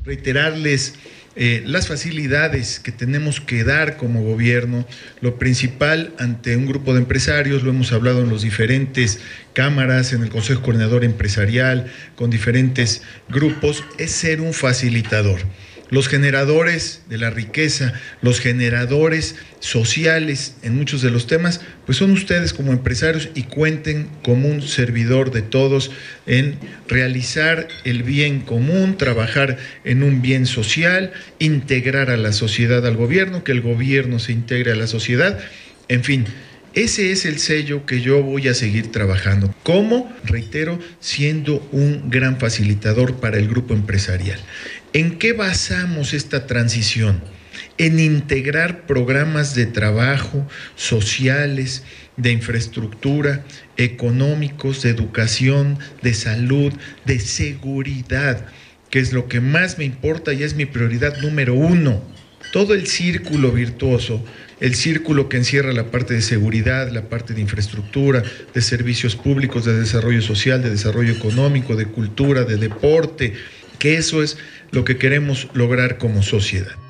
reiterarles las facilidades que tenemos que dar como gobierno. Lo principal ante un grupo de empresarios, lo hemos hablado en las diferentes cámaras, en el Consejo Coordinador Empresarial, con diferentes grupos, es ser un facilitador. Los generadores de la riqueza, los generadores sociales en muchos de los temas, pues son ustedes como empresarios, y cuenten como un servidor de todos en realizar el bien común, trabajar en un bien social, integrar a la sociedad al gobierno, que el gobierno se integre a la sociedad, en fin. Ese es el sello que yo voy a seguir trabajando. ¿Cómo? Reitero, siendo un gran facilitador para el grupo empresarial. ¿En qué basamos esta transición? En integrar programas de trabajo, sociales, de infraestructura, económicos, de educación, de salud, de seguridad, que es lo que más me importa y es mi prioridad número 1. Todo el círculo virtuoso, el círculo que encierra la parte de seguridad, la parte de infraestructura, de servicios públicos, de desarrollo social, de desarrollo económico, de cultura, de deporte, que eso es lo que queremos lograr como sociedad.